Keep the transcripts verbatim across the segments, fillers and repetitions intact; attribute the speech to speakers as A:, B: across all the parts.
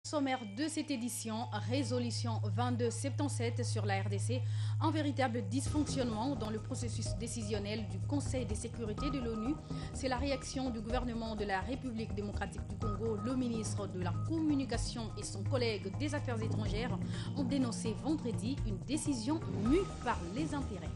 A: Sommaire de cette édition, résolution vingt-deux soixante-dix-sept sur la R D C, un véritable dysfonctionnement dans le processus décisionnel du Conseil de sécurité de l'ONU. C'est la réaction du gouvernement de la République démocratique du Congo. Le ministre de la Communication et son collègue des Affaires étrangères ont dénoncé vendredi une décision mue par les intérêts.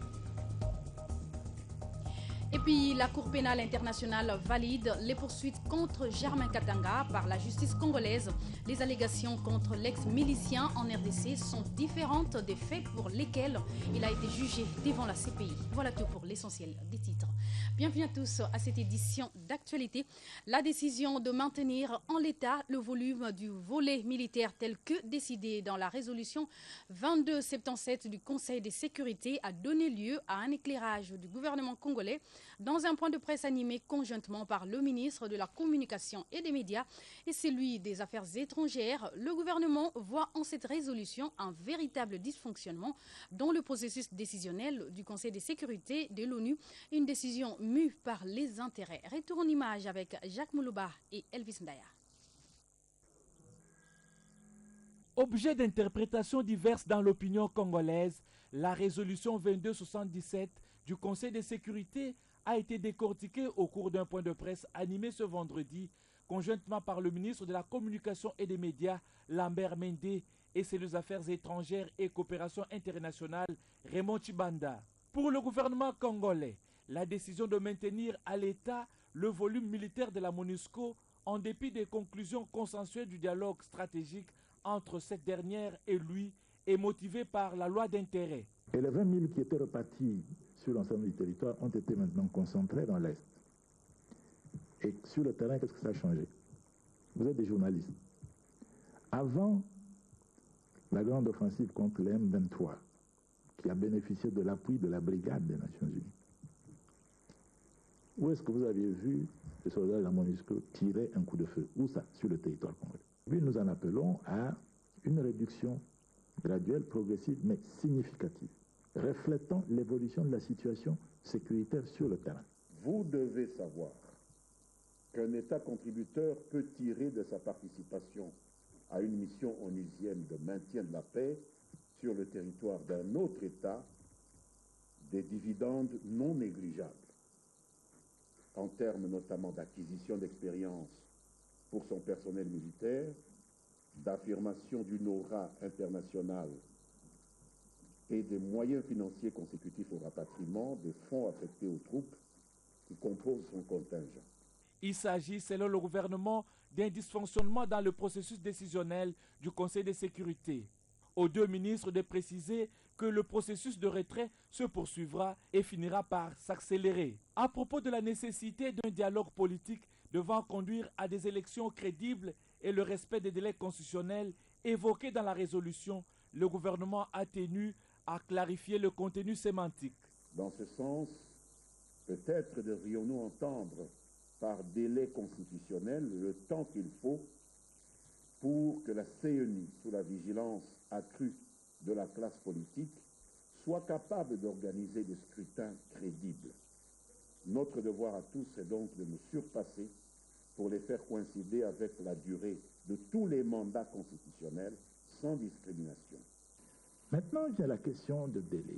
A: Et puis, la Cour pénale internationale valide les poursuites contre Germain Katanga par la justice congolaise. Les allégations contre l'ex-milicien en R D C sont différentes des faits pour lesquels il a été jugé devant la C P I. Voilà tout pour l'essentiel des titres. Bienvenue à tous à cette édition d'actualité. La décision de maintenir en l'état le volume du volet militaire tel que décidé dans la résolution vingt-deux soixante-dix-sept du Conseil de sécurité a donné lieu à un éclairage du gouvernement congolais. Dans un point de presse animé conjointement par le ministre de la Communication et des Médias et celui des Affaires étrangères, le gouvernement voit en cette résolution un véritable dysfonctionnement dans le processus décisionnel du Conseil de sécurité de l'ONU, une décision mue par les intérêts. Retour en image avec Jacques Moulouba et Elvis Ndaya.
B: Objet d'interprétations diverses dans l'opinion congolaise, la résolution vingt-deux soixante-dix-sept du Conseil de sécurité a été décortiquée au cours d'un point de presse animé ce vendredi, conjointement par le ministre de la Communication et des Médias, Lambert Mende, et celui des Affaires étrangères et coopération internationale, Raymond Tshibanda. Pour le gouvernement congolais, la décision de maintenir à l'état le volume militaire de la MONUSCO, en dépit des conclusions consensuelles du dialogue stratégique entre cette dernière et lui, est motivée par la loi d'intérêt.
C: Et les vingt mille qui étaient repartis sur l'ensemble du territoire ont été maintenant concentrés dans l'Est. Et sur le terrain, qu'est-ce que ça a changé? Vous êtes des journalistes. Avant la grande offensive contre les M vingt-trois, qui a bénéficié de l'appui de la brigade des Nations Unies, où est-ce que vous aviez vu les soldats de la MONUSCO tirer un coup de feu? Où ça? Sur le territoire congolais. Puis nous en appelons à une réduction graduelle, progressive, mais significative, reflétant l'évolution de la situation sécuritaire sur le terrain.
D: Vous devez savoir qu'un État contributeur peut tirer de sa participation à une mission onusienne de maintien de la paix sur le territoire d'un autre État des dividendes non négligeables, en termes notamment d'acquisition d'expérience pour son personnel militaire, d'affirmation d'une aura internationale et des moyens financiers consécutifs au rapatriement des fonds affectés aux troupes qui composent son contingent.
B: Il s'agit, selon le gouvernement, d'un dysfonctionnement dans le processus décisionnel du Conseil de sécurité. Aux deux ministres de préciser que le processus de retrait se poursuivra et finira par s'accélérer. À propos de la nécessité d'un dialogue politique devant conduire à des élections crédibles et le respect des délais constitutionnels évoqués dans la résolution, le gouvernement a tenu à clarifier le contenu sémantique.
D: Dans ce sens, peut-être devrions-nous entendre par délai constitutionnel le temps qu'il faut pour que la C E N I, sous la vigilance accrue de la classe politique, soit capable d'organiser des scrutins crédibles. Notre devoir à tous est donc de nous surpasser pour les faire coïncider avec la durée de tous les mandats constitutionnels sans discrimination.
C: Maintenant, il y a la question de délai.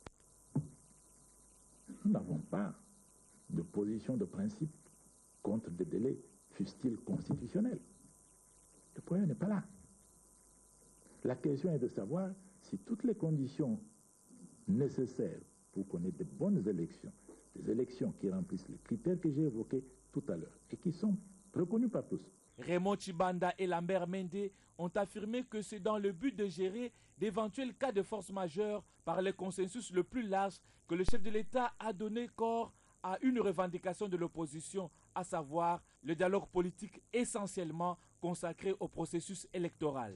C: Nous n'avons pas de position de principe contre des délais, fussent-ils constitutionnels. Le problème n'est pas là. La question est de savoir si toutes les conditions nécessaires pour qu'on ait de bonnes élections, des élections qui remplissent les critères que j'ai évoqués tout à l'heure et qui sont reconnus par tous.
B: Raymond Tshibanda et Lambert Mende ont affirmé que c'est dans le but de gérer d'éventuels cas de force majeure par le consensus le plus large que le chef de l'État a donné corps à une revendication de l'opposition, à savoir le dialogue politique essentiellement consacré au processus électoral.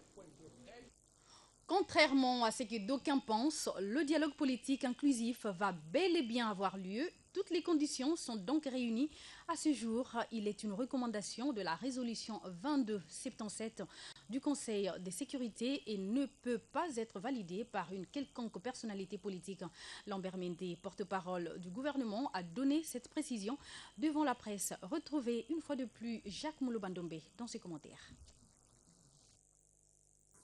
A: Contrairement à ce que d'aucuns pensent, le dialogue politique inclusif va bel et bien avoir lieu. Toutes les conditions sont donc réunies. À ce jour, il est une recommandation de la résolution vingt-deux soixante-dix-sept du Conseil de sécurité et ne peut pas être validé par une quelconque personnalité politique. Lambert Mende, porte-parole du gouvernement, a donné cette précision devant la presse. Retrouvez une fois de plus Jacques Moulouba Ndombe dans ses commentaires.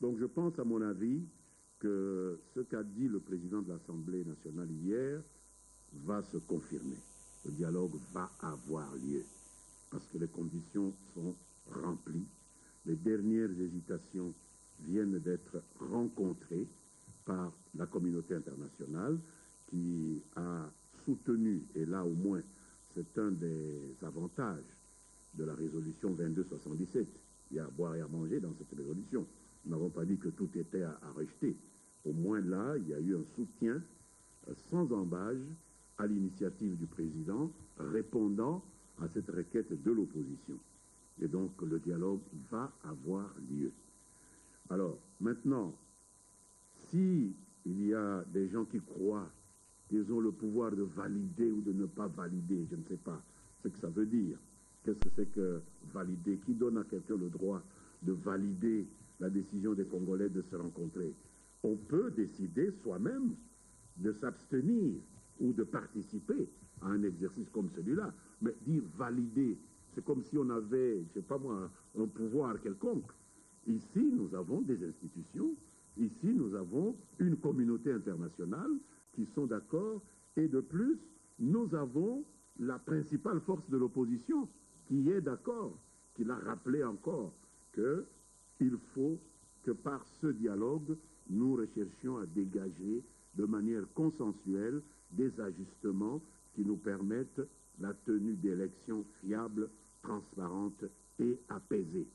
D: Donc je pense, à mon avis, que ce qu'a dit le président de l'Assemblée nationale hier va se confirmer. Le dialogue va avoir lieu parce que les conditions sont remplies. Les dernières hésitations viennent d'être rencontrées par la communauté internationale qui a soutenu, et là au moins c'est un des avantages de la résolution vingt-deux soixante-dix-sept. Il y a à boire et à manger dans cette résolution. Nous n'avons pas dit que tout était à, à rejeter. Au moins là, il y a eu un soutien euh, sans embâge à l'initiative du président répondant à cette requête de l'opposition. Et donc le dialogue va avoir lieu. Alors maintenant, si il y a des gens qui croient qu'ils ont le pouvoir de valider ou de ne pas valider, je ne sais pas ce que ça veut dire. Qu'est-ce que c'est que valider? Qui donne à quelqu'un le droit de valider la décision des Congolais de se rencontrer? On peut décider soi-même de s'abstenir ou de participer à un exercice comme celui-là. Mais dire valider, c'est comme si on avait, je ne sais pas moi, un pouvoir quelconque. Ici, nous avons des institutions, ici, nous avons une communauté internationale qui sont d'accord, et de plus, nous avons la principale force de l'opposition qui est d'accord, qui l'a rappelé encore, qu'il faut que par ce dialogue, nous recherchions à dégager de manière consensuelle des ajustements qui nous permettent la tenue d'élections fiables, transparentes et apaisées.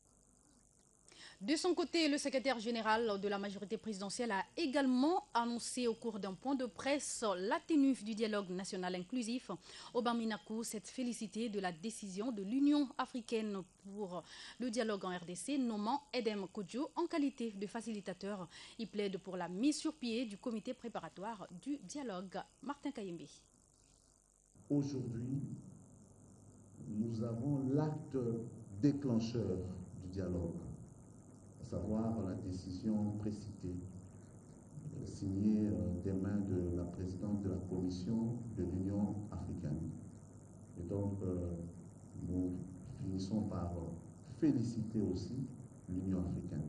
A: De son côté, le secrétaire général de la majorité présidentielle a également annoncé au cours d'un point de presse la tenue du dialogue national inclusif. Aubin Minakou s'est félicité de la décision de l'Union africaine pour le dialogue en R D C, nommant Edem Kodjo en qualité de facilitateur. Il plaide pour la mise sur pied du comité préparatoire du dialogue. Martin Kayembe.
E: Aujourd'hui, nous avons l'acte déclencheur du dialogue, à savoir la décision précitée, signée des mains de la présidente de la Commission de l'Union africaine. Et donc, nous finissons par féliciter aussi l'Union africaine.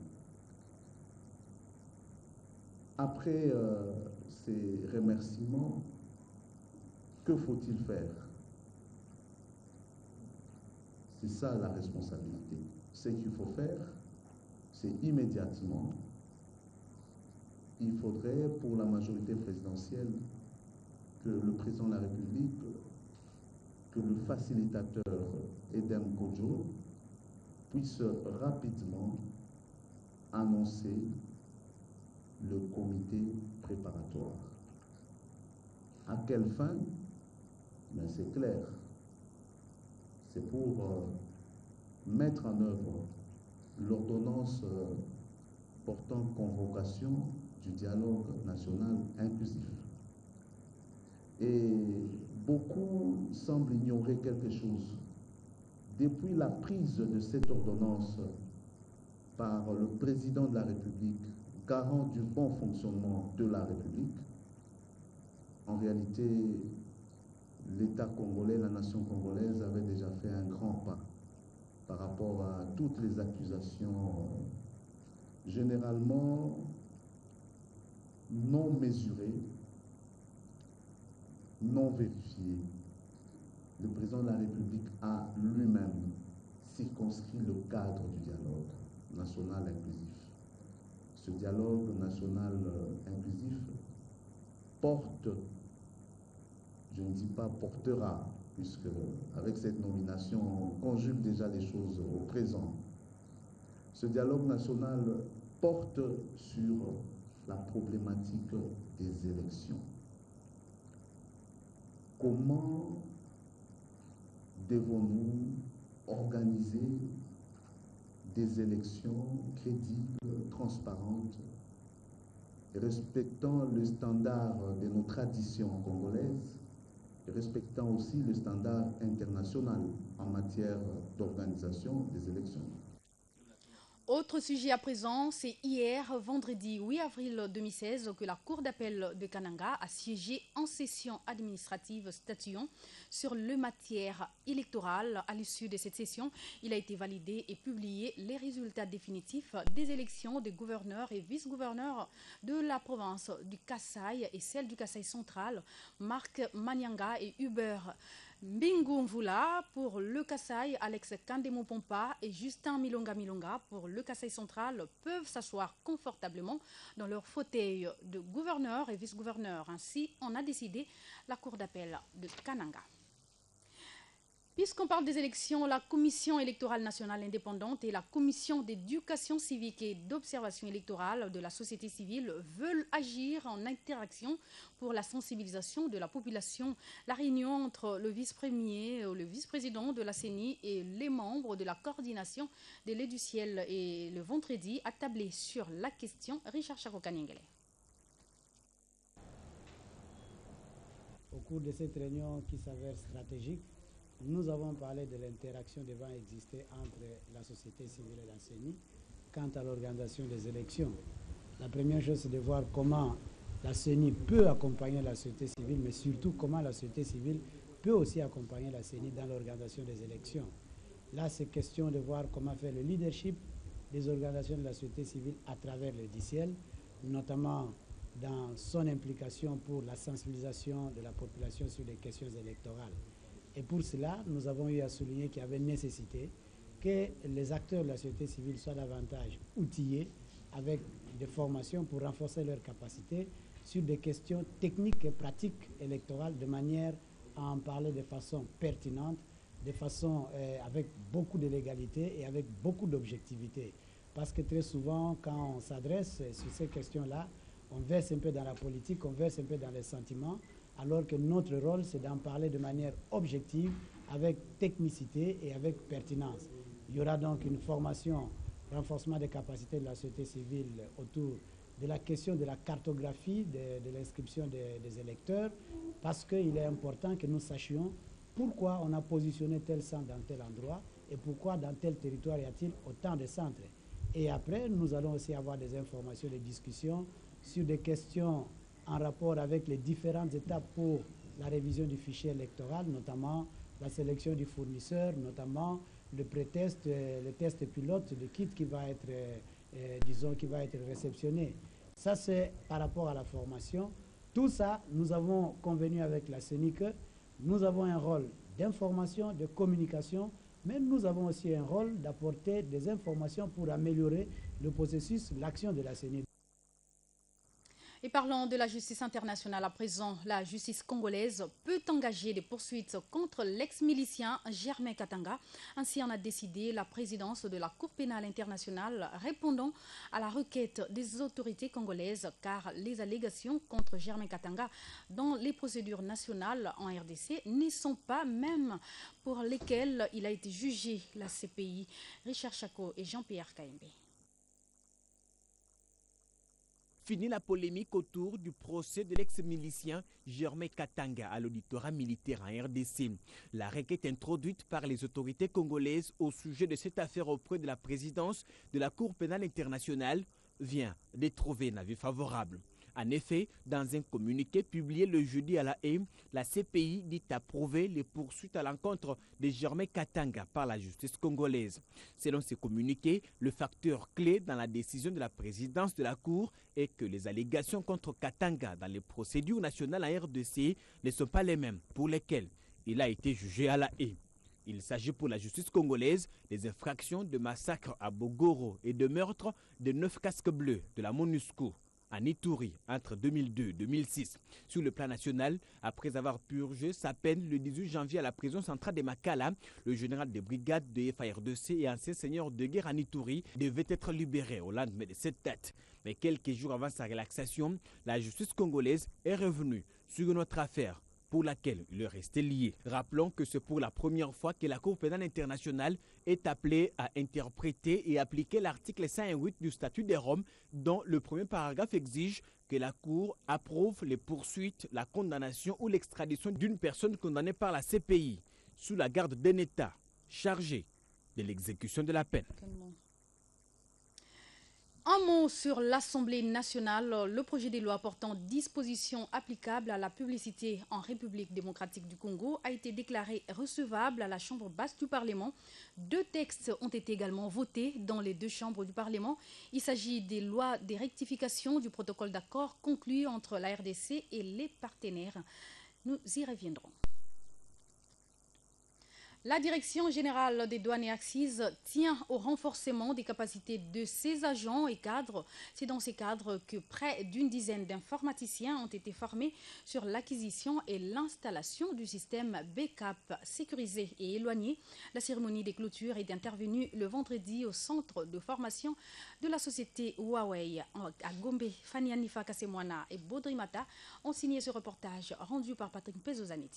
E: Après euh, ces remerciements, que faut-il faire? C'est ça la responsabilité. Ce qu'il faut faire, c'est immédiatement, il faudrait pour la majorité présidentielle que le président de la République, que le facilitateur Edem Kodjo puisse rapidement annoncer le comité préparatoire. À quelle fin? Mais c'est clair. C'est pour euh, mettre en œuvre l'ordonnance euh, portant convocation du dialogue national inclusif. Et beaucoup semblent ignorer quelque chose. Depuis la prise de cette ordonnance par le président de la République, garant du bon fonctionnement de la République, en réalité, l'État congolais, la nation congolaise avait déjà fait un grand pas par rapport à toutes les accusations généralement non mesurées, non vérifiées. Le président de la République a lui-même circonscrit le cadre du dialogue national inclusif. Ce dialogue national inclusif porte, je ne dis pas portera, puisque avec cette nomination, on conjugue déjà les choses au présent. Ce dialogue national porte sur la problématique des élections. Comment devons-nous organiser des élections crédibles, transparentes, respectant le standard de nos traditions congolaises, et respectant aussi le standard international en matière d'organisation des élections.
A: Autre sujet à présent, c'est hier, vendredi huit avril deux mille seize, que la Cour d'appel de Kananga a siégé en session administrative statuant sur le matière électorale. À l'issue de cette session, il a été validé et publié les résultats définitifs des élections des gouverneurs et vice-gouverneurs de la province du Kasaï et celle du Kasaï central, Marc Manyanga et Hubert Mbingumvula pour le Kasaï, Alex Kandemo-Pompa et Justin Milonga Milonga pour le Kasaï central peuvent s'asseoir confortablement dans leur fauteuil de gouverneur et vice-gouverneur. Ainsi, on a décidé la Cour d'appel de Kananga. Puisqu'on parle des élections, la Commission électorale nationale indépendante et la Commission d'éducation civique et d'observation électorale de la société civile veulent agir en interaction pour la sensibilisation de la population. La réunion entre le vice-premier, le vice-président de la C E N I et les membres de la coordination de l'Aide du ciel et le vendredi a tablé sur la question. Richard Chakokaningele.
F: Au cours de cette réunion qui s'avère stratégique, nous avons parlé de l'interaction devant exister entre la société civile et la C E N I quant à l'organisation des élections. La première chose, c'est de voir comment la C E N I peut accompagner la société civile, mais surtout comment la société civile peut aussi accompagner la C E N I dans l'organisation des élections. Là, c'est question de voir comment faire le leadership des organisations de la société civile à travers le D I C I L, notamment dans son implication pour la sensibilisation de la population sur les questions électorales. Et pour cela, nous avons eu à souligner qu'il y avait nécessité que les acteurs de la société civile soient davantage outillés avec des formations pour renforcer leurs capacités sur des questions techniques et pratiques électorales de manière à en parler de façon pertinente, de façon euh, avec beaucoup de légalité et avec beaucoup d'objectivité. Parce que très souvent, quand on s'adresse sur ces questions-là, on verse un peu dans la politique, on verse un peu dans les sentiments, alors que notre rôle, c'est d'en parler de manière objective, avec technicité et avec pertinence. Il y aura donc une formation, renforcement des capacités de la société civile autour de la question de la cartographie de, de l'inscription des, des électeurs, parce qu'il est important que nous sachions pourquoi on a positionné tel centre dans tel endroit et pourquoi dans tel territoire y a-t-il autant de centres. Et après, nous allons aussi avoir des informations, des discussions sur des questions en rapport avec les différentes étapes pour la révision du fichier électoral, notamment la sélection du fournisseur, notamment le pré-test, euh, le test pilote de kit qui va être, euh, euh, disons, qui va être réceptionné. Ça, c'est par rapport à la formation. Tout ça, nous avons convenu avec la C E N I que nous avons un rôle d'information, de communication, mais nous avons aussi un rôle d'apporter des informations pour améliorer le processus, l'action de la C E N I.
A: Et parlant de la justice internationale à présent, la justice congolaise peut engager des poursuites contre l'ex-milicien Germain Katanga. Ainsi en a décidé la présidence de la Cour pénale internationale répondant à la requête des autorités congolaises car les allégations contre Germain Katanga dans les procédures nationales en R D C ne sont pas mêmes pour lesquelles il a été jugé la C P I. Richard Chako et Jean-Pierre Kaimbe.
B: Fini la polémique autour du procès de l'ex-milicien Germain Katanga à l'auditorat militaire en R D C. La requête introduite par les autorités congolaises au sujet de cette affaire auprès de la présidence de la Cour pénale internationale vient de trouver un avis favorable. En effet, dans un communiqué publié le jeudi à La Haye, la C P I dit approuver les poursuites à l'encontre de Germain Katanga par la justice congolaise. Selon ce communiqué, le facteur clé dans la décision de la présidence de la Cour est que les allégations contre Katanga dans les procédures nationales en R D C ne sont pas les mêmes pour lesquelles il a été jugé à La Haye. Il s'agit pour la justice congolaise des infractions de massacre à Bogoro et de meurtre de neuf casques bleus de la MONUSCO à Ituri entre deux mille deux et deux mille six. Sur le plan national, après avoir purgé sa peine le dix-huit janvier à la prison centrale de Makala, le général de brigade de F A R D C et ancien seigneur de guerre à Ituri devait être libéré au lendemain de cette date. Mais quelques jours avant sa relaxation, la justice congolaise est revenue sur une autre affaire pour laquelle il est resté lié. Rappelons que c'est pour la première fois que la Cour pénale internationale est appelée à interpréter et appliquer l'article cent huit du statut de Rome, dont le premier paragraphe exige que la Cour approuve les poursuites, la condamnation ou l'extradition d'une personne condamnée par la C P I sous la garde d'un État chargé de l'exécution de la peine.
A: Un mot sur l'Assemblée nationale. Le projet de loi portant dispositions applicables à la publicité en République démocratique du Congo a été déclaré recevable à la Chambre basse du Parlement. Deux textes ont été également votés dans les deux chambres du Parlement. Il s'agit des lois des rectifications du protocole d'accord conclu entre la R D C et les partenaires. Nous y reviendrons. La Direction générale des douanes et accises tient au renforcement des capacités de ses agents et cadres. C'est dans ces cadres que près d'une dizaine d'informaticiens ont été formés sur l'acquisition et l'installation du système Backup sécurisé et éloigné. La cérémonie des clôtures est intervenue le vendredi au centre de formation de la société Huawei à Gombe. Fanny Anifa Kasemwana et Baudry Mata ont signé ce reportage rendu par Patrick Pezozanetti.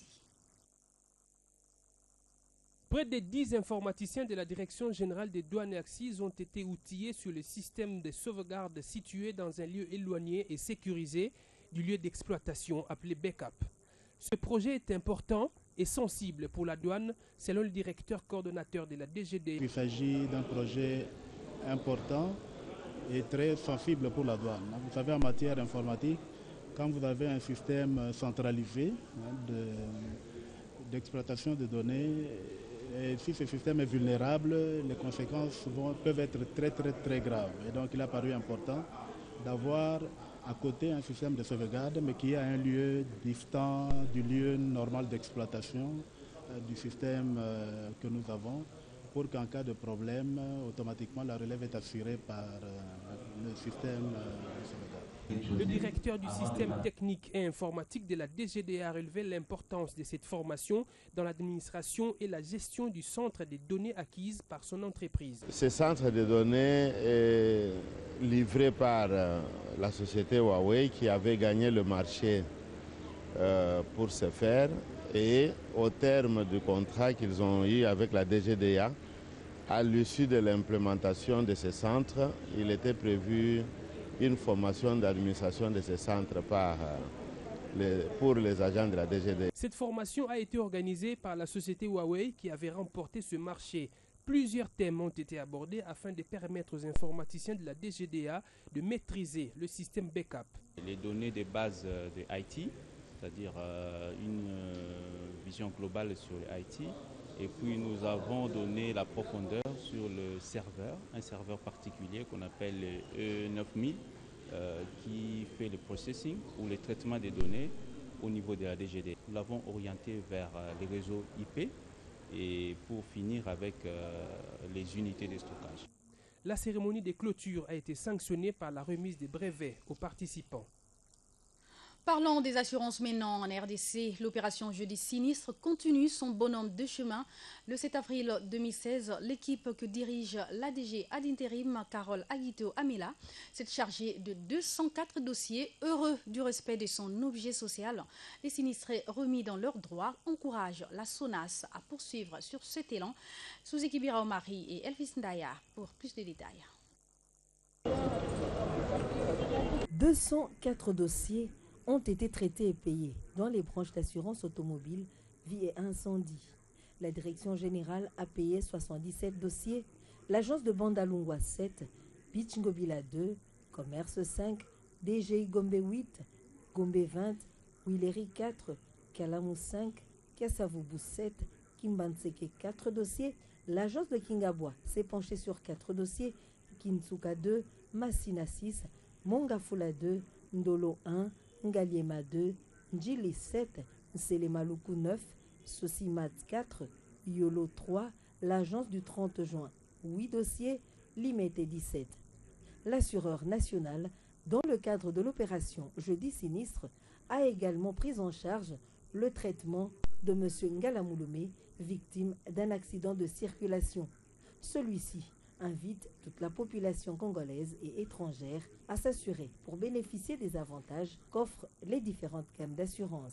G: Près de dix informaticiens de la Direction générale des douanes et accises ont été outillés sur le système de sauvegarde situé dans un lieu éloigné et sécurisé du lieu d'exploitation appelé Backup. Ce projet est important et sensible pour la douane, selon le directeur coordonnateur de la D G D.
H: Il s'agit d'un projet important et très sensible pour la douane. Vous savez, en matière informatique, quand vous avez un système centralisé d'exploitation de, de données, et si ce système est vulnérable, les conséquences vont, peuvent être très très très graves. Et donc il a paru important d'avoir à côté un système de sauvegarde, mais qui est à un lieu distant du lieu normal d'exploitation euh, du système euh, que nous avons, pour qu'en cas de problème, automatiquement la relève est assurée par euh, le système euh, de sauvegarde.
G: Le directeur du système technique et informatique de la D G D a relevé l'importance de cette formation dans l'administration et la gestion du centre des données acquises par son entreprise.
I: Ce centre de données est livré par la société Huawei qui avait gagné le marché pour ce faire, et au terme du contrat qu'ils ont eu avec la D G D A, à l'issue de l'implémentation de ce centre, il était prévu une formation d'administration de ce centre par, les, pour les agents de la D G D.
G: Cette formation a été organisée par la société Huawei qui avait remporté ce marché. Plusieurs thèmes ont été abordés afin de permettre aux informaticiens de la D G D A de maîtriser le système Backup.
J: Les données de base de I T, c'est-à-dire une vision globale sur le I T. Et puis nous avons donné la profondeur sur le serveur, un serveur particulier qu'on appelle le E neuf mille, euh, qui fait le processing ou le traitement des données au niveau de la D G D. Nous l'avons orienté vers euh, les réseaux I P et pour finir avec euh, les unités de stockage.
G: La cérémonie de clôture a été sanctionnée par la remise des brevets aux participants.
A: Parlons des assurances maintenant en R D C. L'opération Jeudi Sinistre continue son bonhomme de chemin. Le sept avril deux mille seize, l'équipe que dirige l'A D G ad intérim Carole Aguito Amela s'est chargée de deux cent quatre dossiers. Heureux du respect de son objet social, les sinistrés remis dans leurs droits encouragent la SONAS à poursuivre sur cet élan. Sous-équipe Bira Omari et Elvis Ndaya pour plus de détails.
K: deux cent quatre dossiers ont été traités et payés dans les branches d'assurance automobile, vie et incendie. La direction générale a payé soixante-dix-sept dossiers, l'agence de Bandalungwa sept, Beach Ngobila deux, Commerce cinq, D G I Gombe huit, Gombe vingt, Willery quatre, Kalamu cinq, Kassavubu sept, Kimbanseke quatre dossiers. L'agence de Kingabwa s'est penchée sur quatre dossiers, Kinsuka deux, Massina six, Mongafula deux, Ndolo un, Ngaliema deux, Njili sept, Nselemaluku neuf, Sosimat quatre, Yolo trois, l'agence du trente juin, huit dossiers, Limete dix-sept. L'assureur national, dans le cadre de l'opération Jeudi Sinistre, a également pris en charge le traitement de M. Ngalamouloumé, victime d'un accident de circulation. Celui-ci invite toute la population congolaise et étrangère à s'assurer pour bénéficier des avantages qu'offrent les différentes gammes d'assurance.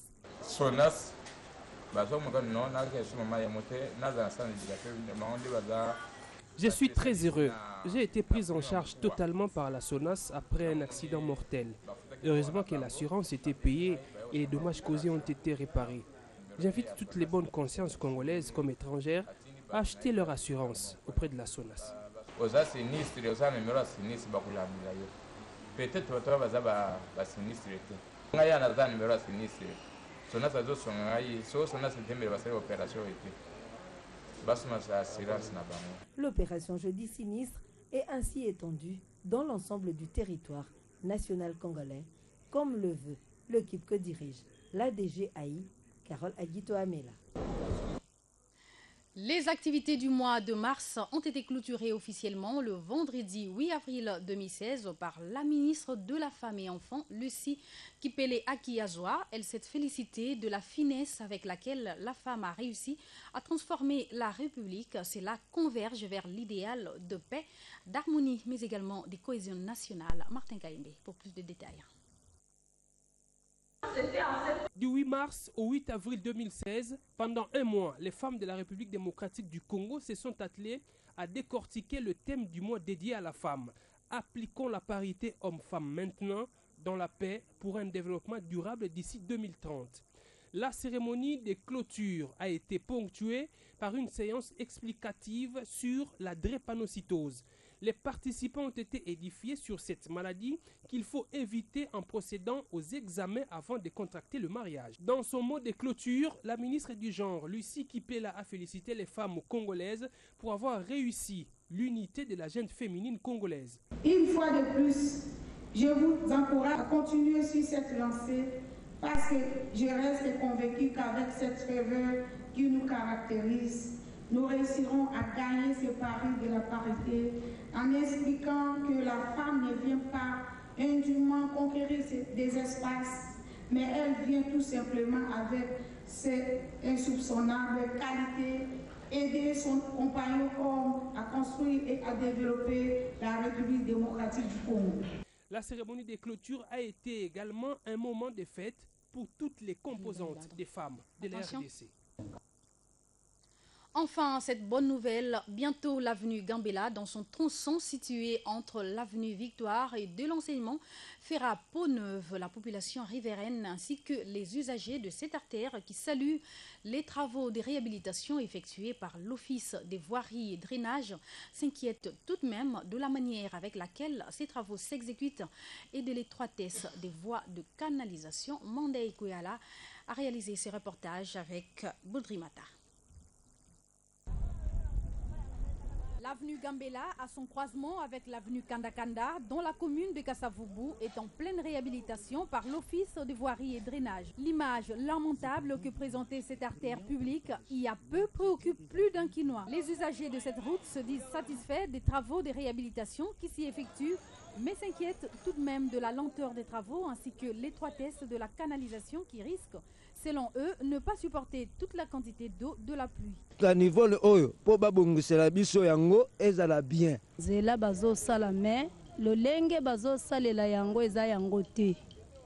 G: Je suis très heureux. J'ai été pris en charge totalement par la SONAS après un accident mortel. Heureusement que l'assurance était payée et les dommages causés ont été réparés. J'invite toutes les bonnes consciences congolaises comme étrangères à acheter leur assurance auprès de la SONAS.
L: oza sinistre oza numero ya sinistre bakulambila yo peut-être bato baza basinistre te ngai ana aza numero ya sinistre sonasi azosonga ngai soko sonasi etembele basali opération ete basomasa assurance na bango.
K: L'opération Jeudi Sinistre est ainsi étendue dans l'ensemble du territoire national congolais, comme le veut l'équipe que dirige l'A D G A I, Carole Aguito Amela.
A: Les activités du mois de mars ont été clôturées officiellement le vendredi huit avril deux mille seize par la ministre de la Femme et Enfants, Lucie Kipele Akiazoa. Elle s'est félicitée de la finesse avec laquelle la femme a réussi à transformer la République. Cela converge vers l'idéal de paix, d'harmonie, mais également de cohésion nationale. Martin Kaimbe pour plus de détails.
G: Du huit mars au huit avril deux mille seize, pendant un mois, les femmes de la République démocratique du Congo se sont attelées à décortiquer le thème du mois dédié à la femme. Appliquons la parité homme-femme maintenant dans la paix pour un développement durable d'ici deux mille trente. La cérémonie de clôture a été ponctuée par une séance explicative sur la drépanocytose. Les participants ont été édifiés sur cette maladie qu'il faut éviter en procédant aux examens avant de contracter le mariage. Dans son mot de clôture, la ministre du Genre, Lucie Kipela, a félicité les femmes congolaises pour avoir réussi l'unité de la jeune féminine congolaise.
M: Une fois de plus, je vous encourage à continuer sur cette lancée parce que je reste convaincue qu'avec cette ferveur qui nous caractérise, nous réussirons à gagner ce pari de la parité en expliquant que la femme ne vient pas indûment conquérir des espaces, mais elle vient tout simplement avec ses insoupçonnables qualités, aider son compagnon homme à construire et à développer la République démocratique du Congo.
G: La cérémonie de clôture a été également un moment de fête pour toutes les composantes des femmes de la R D C.
A: Enfin, cette bonne nouvelle, bientôt l'avenue Gambela, dans son tronçon situé entre l'avenue Victoire et de l'enseignement, fera peau neuve. La population riveraine ainsi que les usagers de cette artère qui saluent les travaux de réhabilitation effectués par l'Office des voiries et drainage s'inquiètent tout de même de la manière avec laquelle ces travaux s'exécutent et de l'étroitesse des voies de canalisation. Mandei Kouyala a réalisé ce reportage avec Boudrimata. L'avenue Gambela, à son croisement avec l'avenue Kandakanda, dont la commune de Kassavubu est en pleine réhabilitation par l'Office de voirie et drainage. L'image lamentable que présentait cette artère publique y a peu préoccupe plus d'un Quinois. Les usagers de cette route se disent satisfaits des travaux de réhabilitation qui s'y effectuent, mais s'inquiètent tout de même de la lenteur des travaux ainsi que l'étroitesse de la canalisation qui risque, selon eux, ne pas supporter toute la quantité d'eau de la pluie.
N: À niveau le oyo, pour babongusela biso yango ezala bien.
O: Zela bazo sala me, le lenge bazo salela yango eza yango te.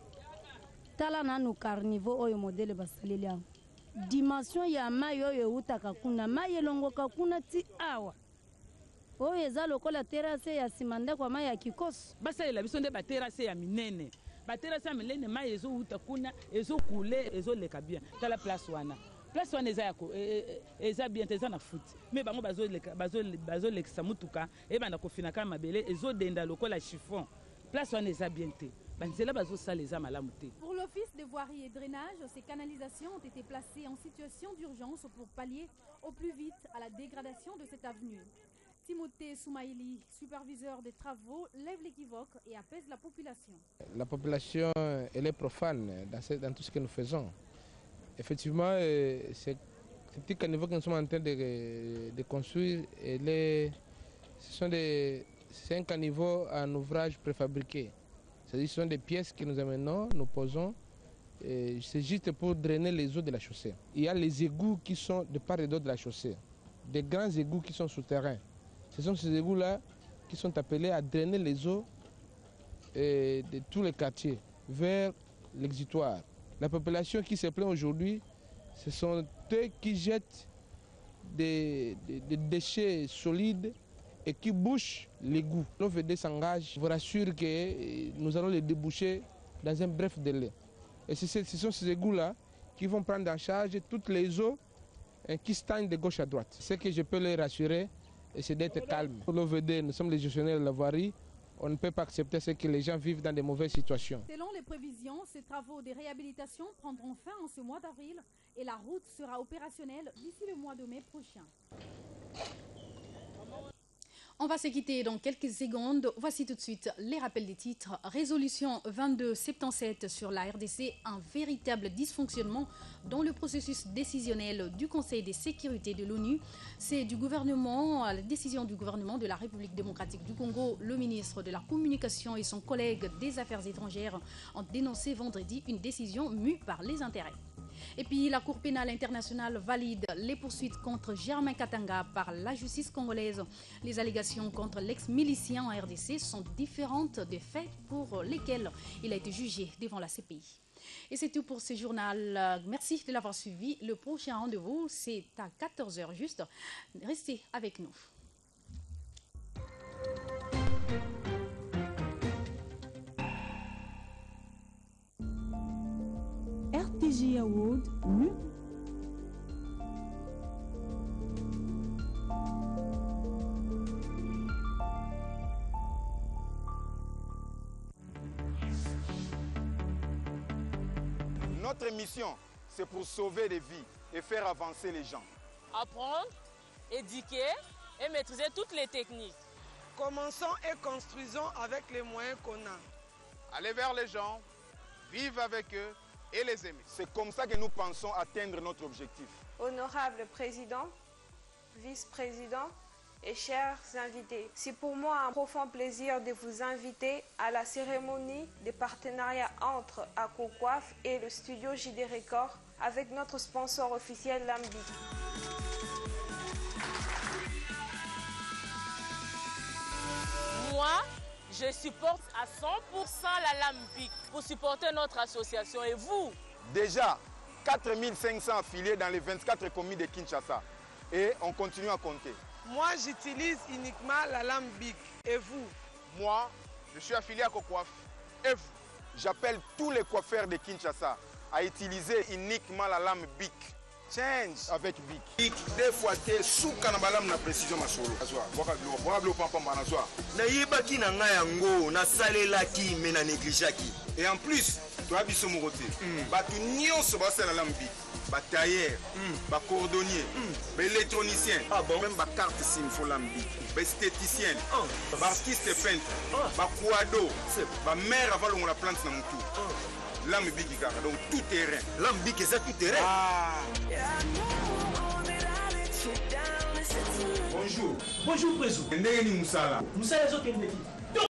O: Tala nanu carnivore oyo modele basaleli yango. Dimension ya mai oyo utaka kuna mai elongoka kuna ti awa. Oyo eza lokola terrasse ya simanda kwa mai ya kikoso.
P: Basalela biso nde ba terrasse ya minene. Baterasa milene mai ezo uta kuna ezo kule ezo leka bien tala place wana place wana eza yako eza bien eza na foot mais bango bazo leka bazo bazo lekisa mutuka e banda kofina kama mabele ezo denda lokola chiffon place wana eza bien te banzela bazo sala eza malamu te.
A: Pour l'office de voirie et drainage, ces canalisations ont été placées en situation d'urgence pour pallier au plus vite à la dégradation de cette avenue. Timothée Soumaïli, superviseur des travaux, lève l'équivoque et apaise la population.
Q: La population, elle est profane dans, ce, dans tout ce que nous faisons. Effectivement, ce petit caniveau que nous sommes en train de, de construire, elle est, ce sont des, c'est un caniveau en ouvrage préfabriqué. C'est-à-dire ce sont des pièces que nous amenons, nous posons. C'est juste pour drainer les eaux de la chaussée. Il y a les égouts qui sont de part et d'autre de la chaussée. Des grands égouts qui sont souterrains. Ce sont ces égouts-là qui sont appelés à drainer les eaux eh, de tous les quartiers vers l'exutoire. La population qui se plaint aujourd'hui, ce sont eux qui jettent des, des, des déchets solides et qui bouchent l'égout. L'O V D s'engage, je vous rassure que nous allons les déboucher dans un bref délai. Et ce sont ces égouts-là qui vont prendre en charge toutes les eaux qui stagnent de gauche à droite. Ce que je peux les rassurer, c'est d'être calme. Pour l'O V D, nous sommes les gestionnaires de la voirie. On ne peut pas accepter ce que les gens vivent dans de mauvaises situations.
A: Selon les prévisions, ces travaux de réhabilitation prendront fin en ce mois d'avril et la route sera opérationnelle d'ici le mois de mai prochain. On va se quitter dans quelques secondes. Voici tout de suite les rappels des titres. Résolution vingt-deux soixante-dix-sept sur la R D C, un véritable dysfonctionnement dans le processus décisionnel du Conseil de sécurité de l'ONU. C'est du gouvernement, la décision du gouvernement de la République démocratique du Congo. Le ministre de la Communication et son collègue des Affaires étrangères ont dénoncé vendredi une décision mue par les intérêts. Et puis la Cour pénale internationale valide les poursuites contre Germain Katanga par la justice congolaise. Les allégations contre l'ex-milicien en R D C sont différentes des faits pour lesquels il a été jugé devant la C P I. Et c'est tout pour ce journal. Merci de l'avoir suivi. Le prochain rendez-vous, c'est à quatorze heures juste. Restez avec nous.
R: R T G Award, nu.
S: Notre mission, c'est pour sauver des vies et faire avancer les gens.
T: Apprendre, éduquer et maîtriser toutes les techniques.
U: Commençons et construisons avec les moyens qu'on a.
S: Aller vers les gens, vivre avec eux et les aimer. C'est comme ça que nous pensons atteindre notre objectif.
V: Honorable président, vice-président et chers invités, c'est pour moi un profond plaisir de vous inviter à la cérémonie de partenariat entre ACOCOIF et le studio J D Record avec notre sponsor officiel Lambic.
T: Moi, je supporte à cent pour cent la Lambic pour supporter notre association. Et vous?
S: Déjà, quatre mille cinq cents affiliés dans les vingt-quatre communes de Kinshasa. Et on continue à compter.
U: Moi, j'utilise uniquement la Lambic. Et vous?
S: Moi, je suis affilié à COCOIF. Et vous? J'appelle tous les coiffeurs de Kinshasa à utiliser uniquement la lame Bic. Change avec Bic.
W: Bic, deux fois, t'es sous canabalam na précision ma solo.
X: Na yebaki na nga yango, na salelaki, mais na négligeaki.
W: Et en plus, tu as biso mon côté. Batu nyonso ba la lame Bic. Ba tailleur, ba cordonnier, ba électronicien, même ba carte sim faut lame Bic. Ba esthéticien, ba artiste peintre, ba quado, ba mère avant la plante na mutu. Lame Bic, donc tout terrain.
X: Lame Bic, c'est tout terrain.
W: Ah. Bonjour.
Y: Bonjour, Président.
W: Ndenge ni musala.
Y: Musala zo kende.